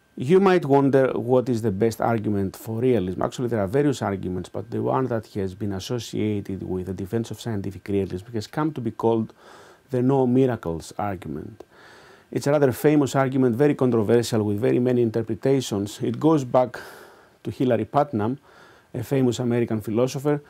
You might wonder what is the best argument for realism. Actually, there are various arguments, but the one that has been associated with the defense of scientific realism has come to be called the no miracles argument. It's a rather famous argument, very controversial, with very many interpretations. It goes back to Hilary Putnam, a famous American philosopher,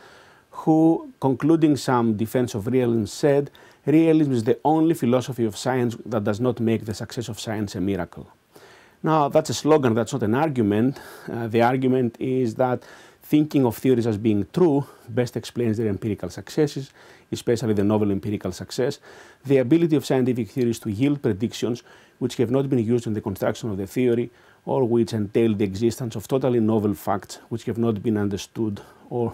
who, concluding some defense of realism, said, "Realism is the only philosophy of science that does not make the success of science a miracle." Now, that's a slogan, that's not an argument. The argument is that thinking of theories as being true best explains their empirical successes, especially the novel empirical success, the ability of scientific theories to yield predictions which have not been used in the construction of the theory, or which entail the existence of totally novel facts which have not been understood or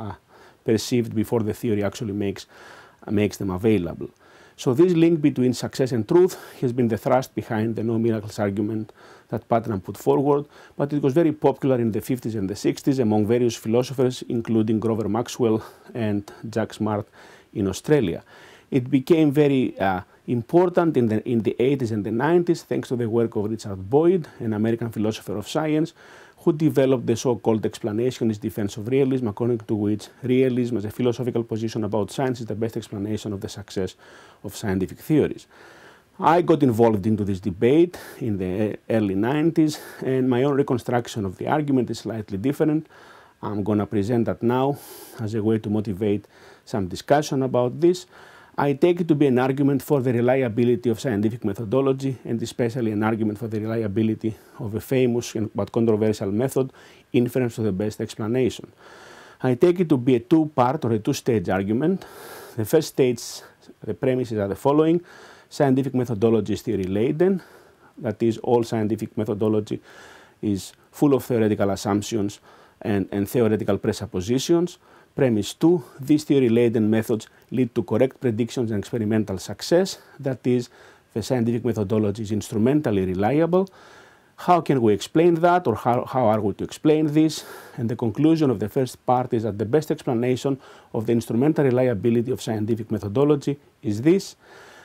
perceived before the theory actually makes them available. So this link between success and truth has been the thrust behind the no miracles argument that Putnam put forward, but it was very popular in the 50s and the 60s among various philosophers, including Grover Maxwell and Jack Smart in Australia. It became very important in the 80s and the 90s thanks to the work of Richard Boyd, an American philosopher of science, who developed the so-called explanationist defense of realism, according to which realism as a philosophical position about science is the best explanation of the success of scientific theories. I got involved into this debate in the early 90s, and my own reconstruction of the argument is slightly different. I'm going to present that now as a way to motivate some discussion about this. I take it to be an argument for the reliability of scientific methodology, and especially an argument for the reliability of a famous but controversial method, inference to the best explanation. I take it to be a two-part or a two-stage argument. The first stage, the premises are the following. Scientific methodology is theory-laden. That is, all scientific methodology is full of theoretical assumptions and theoretical presuppositions. Premise 2, these theory-laden methods lead to correct predictions and experimental success. That is, the scientific methodology is instrumentally reliable. How can we explain that, or how are we to explain this? And the conclusion of the first part is that the best explanation of the instrumental reliability of scientific methodology is this.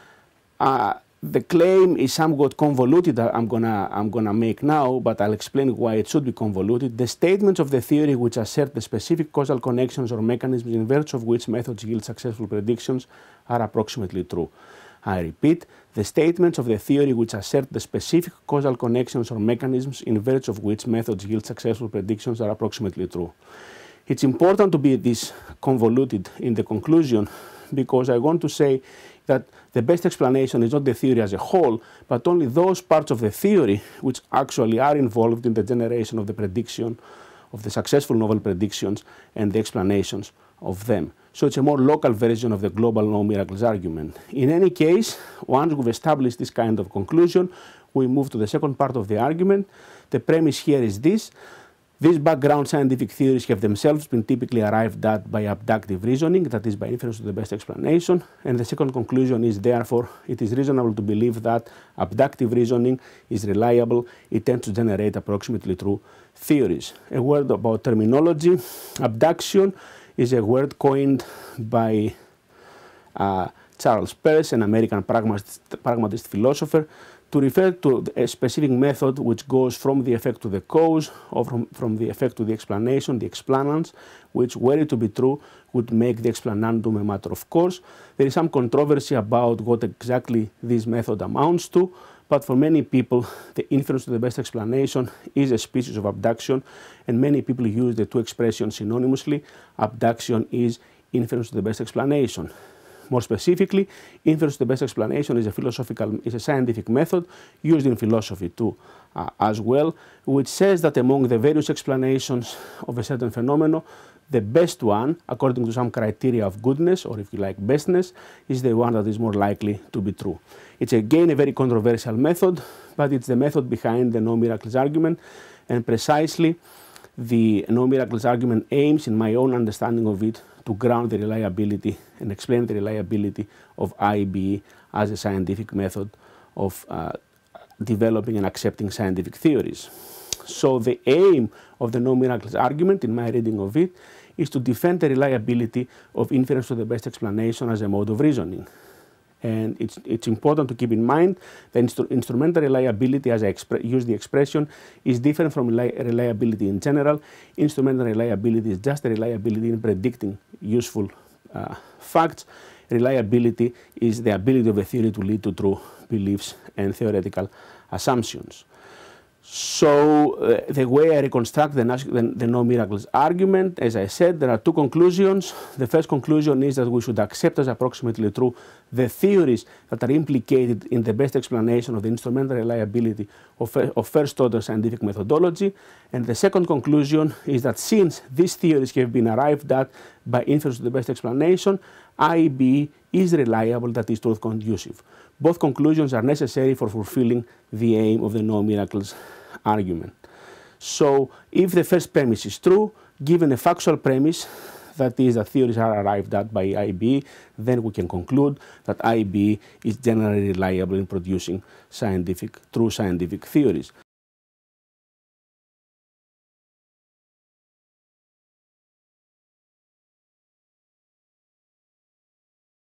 The claim is somewhat convoluted that I'm gonna make now, but I'll explain why it should be convoluted. The statements of the theory which assert the specific causal connections or mechanisms in virtue of which methods yield successful predictions are approximately true. I repeat, the statements of the theory which assert the specific causal connections or mechanisms in virtue of which methods yield successful predictions are approximately true. It's important to be this convoluted in the conclusion, because I want to say that the best explanation is not the theory as a whole, but only those parts of the theory which actually are involved in the generation of the prediction, of the successful novel predictions and the explanations of them. So it's a more local version of the global no miracles argument. In any case, once we've established this kind of conclusion, we move to the second part of the argument. The premise here is this. These background scientific theories have themselves been typically arrived at by abductive reasoning, that is, by inference to the best explanation. And the second conclusion is, therefore, it is reasonable to believe that abductive reasoning is reliable. It tends to generate approximately true theories. A word about terminology. Abduction is a word coined by Charles Peirce, an American pragmatist philosopher, to refer to a specific method which goes from the effect to the cause, or from the effect to the explanation, the explanans, which, were it to be true, would make the explanandum a matter of course. There is some controversy about what exactly this method amounts to, but for many people, the inference to the best explanation is a species of abduction, and many people use the two expressions synonymously. Abduction is inference to the best explanation. More specifically, inference to the best explanation is a scientific method used in philosophy too, as well, which says that among the various explanations of a certain phenomenon, the best one, according to some criteria of goodness, or if you like, bestness, is the one that is more likely to be true. It's again a very controversial method, but it's the method behind the no miracles argument, and precisely the no miracles argument aims, in my own understanding of it, to ground the reliability and explain the reliability of IBE as a scientific method of developing and accepting scientific theories. So the aim of the no miracles argument, in my reading of it, is to defend the reliability of inference to the best explanation as a mode of reasoning. And it's important to keep in mind that instrumental reliability, as I use the expression, is different from reliability in general. Instrumental reliability is just a reliability in predicting useful facts. Reliability is the ability of a theory to lead to true beliefs and theoretical assumptions. So the way I reconstruct the no miracles argument, as I said, there are two conclusions. The first conclusion is that we should accept as approximately true the theories that are implicated in the best explanation of the instrumental reliability of first-order scientific methodology. And the second conclusion is that since these theories have been arrived at by inference to the best explanation, IEB is reliable, that is truth conducive. Both conclusions are necessary for fulfilling the aim of the no miracles argument. So if the first premise is true, given a factual premise, that is that theories are arrived at by IEB, then we can conclude that IEB is generally reliable in producing true scientific theories.